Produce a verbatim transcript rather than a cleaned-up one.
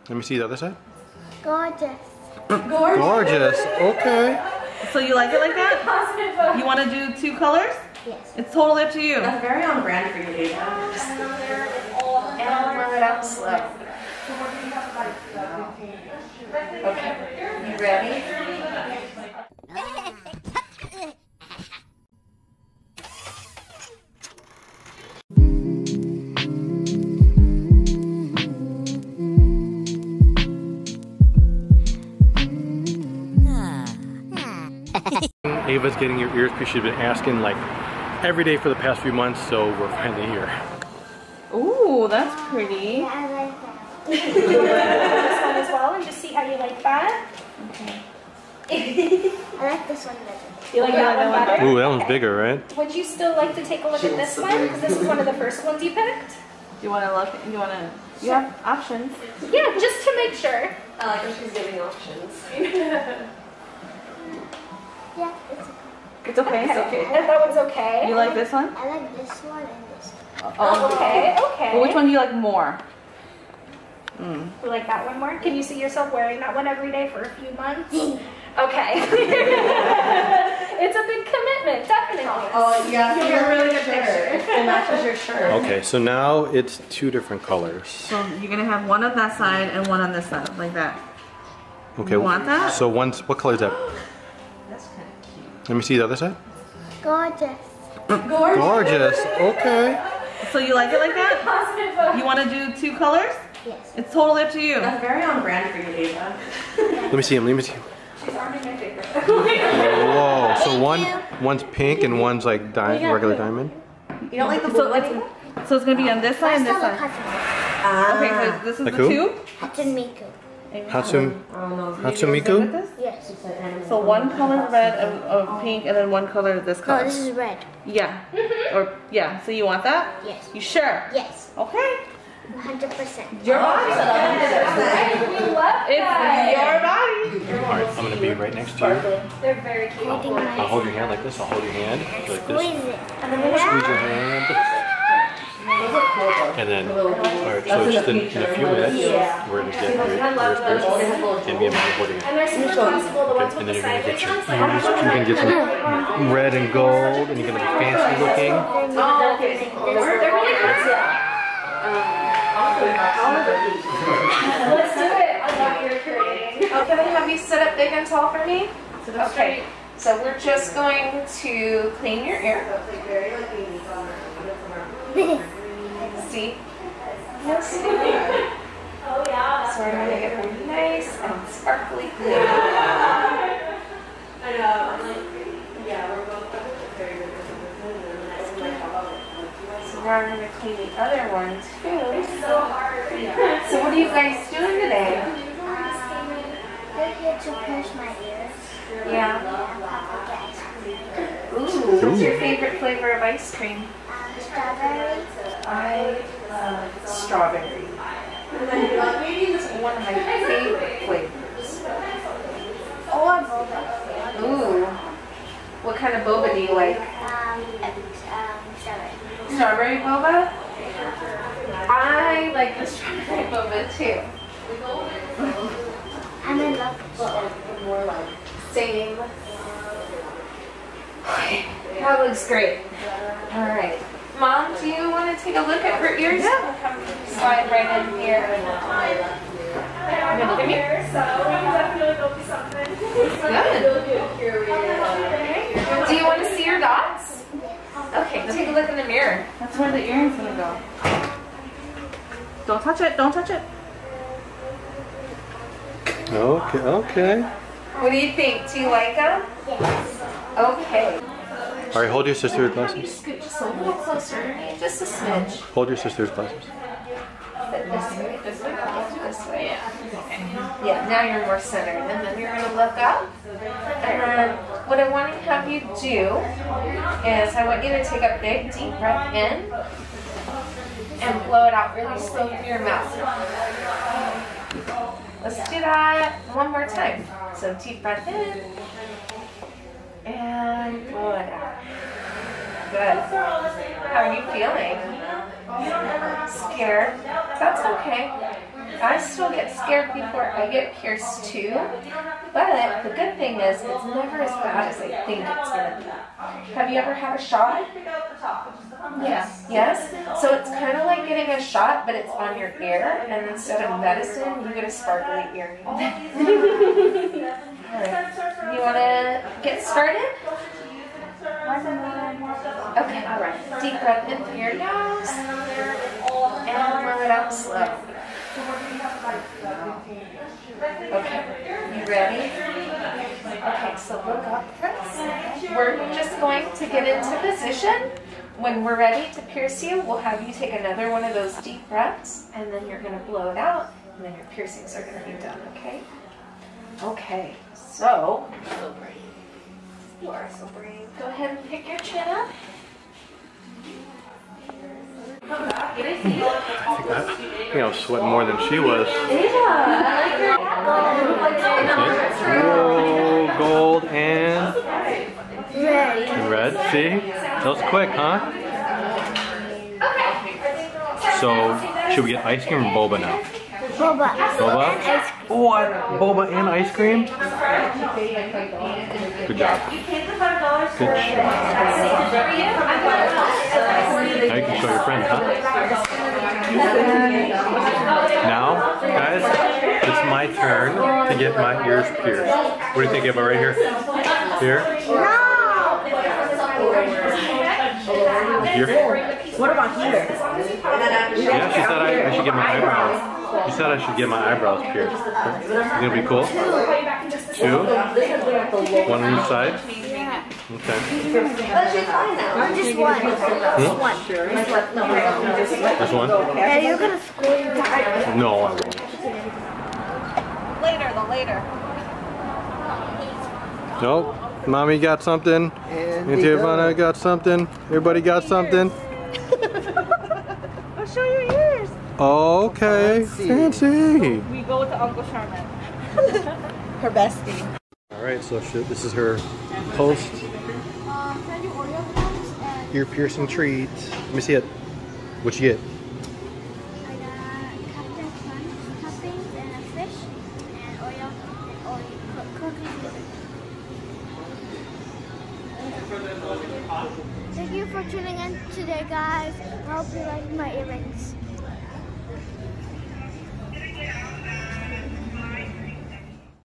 Let me see the other side. Gorgeous. Gorgeous. Gorgeous. Okay. So you like it like that? You want to do two colors? Yes. It's totally up to you. That's very on brand for you, Dana. And rub it out slow. Okay. You ready? Ava's getting your ears pierced. She's been asking like every day for the past few months, so we're finally here. Ooh, that's pretty. Yeah, I like that. You want to do this one as well and just see how you like that? Okay. I like this one better. You like that one better? Ooh, that one's bigger, right? Would you still like to take a look at this one? Because this is one of the first ones you picked. Do you want to look? You want to? You have options. Yeah, just to make sure. I like how she's giving options. Yeah, it's okay. It's okay. It's okay. And that one's okay. You like this one? I like this one and this one. Oh, Okay, okay. Well, which one do you like more? Mm. You like that one more? Can you see yourself wearing that one every day for a few months? Okay. It's a big commitment, definitely. Oh, yeah. You'll get a really good picture. It matches your shirt. Okay, so now it's two different colors. So you're gonna have one on that side and one on this side, like that. Okay. You want that? So one's, what color is that? That's kind of cute. Let me see the other side. Gorgeous. Gorgeous. Gorgeous. Okay. So you like it like that? You want to do two colors? Yes. It's totally up to you. That's very on brand for you, Ava. Let me see him. Let me see him. She's already my favorite. Whoa. So one, you. one's pink and one's like di Yeah. regular diamond. You don't like the So blue it's, one? so it's gonna be on this side and this Marcelo side. Hudson. Okay, so this is Like the who? two. Hudson Miku. Hatsum, I don't know. Hatsumiku? This? Yes. So one color red of, of pink and then one color this No, color. this is red. Yeah. Or yeah. So you want that? Yes. You sure? Yes. Okay. one hundred percent. Your body's set up. We love It's that. your body. All right, I'm gonna be right next to you. They're very cute. I think I'll my hold your hand like this. I'll hold your hand like this. squeeze it. Squeeze your hand. And then, all right, so just in, in a few minutes, we're gonna get your ears pierced, and me and Mom holding it. And they're super comfortable. The ones And with then the you're gonna sideways get your ones. ears, you're gonna get some red and gold, and you're gonna be fancy looking. Oh, okay. They're really good. Let's do it. I love your creating. Can I have you sit up big and tall for me? Okay. So we're just going to clean your ear. See? Yes. Oh, yeah. So we're going to get them nice and sparkly clean. I know. I'm like, yeah, we're both very good. So now I'm going to clean the other one too. It's so hard. So what are you guys doing today? They're here to pierce my ears. Yeah. And Papa gets Ooh. What's your favorite flavor of ice cream? um, strawberry. I love strawberry. It's one of my favorite flavors. Or boba. Ooh. What kind of boba do you like? Um, um, strawberry. Strawberry boba? I like the strawberry boba too. I'm in love with strawberry. More like same. That looks great. All right. Mom, do you want to take a look at her ears? Yeah. Come slide right in here. I don't know here, so we can definitely go do something. Good. Do you want to see your dots? Okay, take a look in the mirror. That's where the earring's gonna go. Don't touch it. Don't touch it. Okay, okay. What do you think? Do you like them? Yes. Okay. All right, hold your sister's Can you glasses. scoot just a little closer to me? Just a smidge. Hold your sister's glasses. This way, this way, this way. Yeah. Okay. Yeah, now you're more centered. And then you're going to look up. And then what I want to have you do is I want you to take a big, deep breath in and blow it out really slow through your mouth. Let's do that one more time. So deep breath in and blow it out. Good. How are you feeling? Scared? That's okay. I still get scared before I get pierced too, but the good thing is it's never as bad as I think it's gonna be. Have you ever had a shot? Yes. Yes? So it's kind of like getting a shot, but it's on your ear, and instead of medicine, you get a sparkly earring. Alright. You wanna get started? Okay, alright. Deep breath in through your nose, and let it out slow. Okay, you ready? Okay, so look up, Prince. We're just going to get into position. When we're ready to pierce you, we'll have you take another one of those deep breaths, and then you're going to blow it out, and then your piercings are going to be done, okay? Okay, so, so brave. You are so brave. Go ahead and pick your chin up. I think, I, I think I was sweating more than she was. Okay. Whoa, gold and Red. and red. See? That was quick, huh? So, should we get ice cream or boba now? Boba. Boba? What? Boba and ice cream? Good job. Good job. Now you can show your friends, huh? Now, guys, it's my turn to get my ears pierced. What do you think about right here? Here? Here? What about here? Yeah, she said I, I should get my eyebrows. She said I should get my eyebrows pierced. It's gonna be cool? Two? One on each side? Yeah. Okay. Just one. Hmm? One. This one? Yeah, you're gonna score your time. No, I won't. Later, the later. Nope. Mommy got something. And Tiffany got something. Everybody got something. I'll show your ears. Okay. Fancy. We go to Uncle Sharman. Her bestie. Alright, so this is her post Um, can I do Oreo ones? And ear piercing treat. Let me see it. What you get? I got Captain Crunch toppings and a fish and Oreo and Oreo cookies. Thank you for tuning in today, guys. I hope you like my earrings.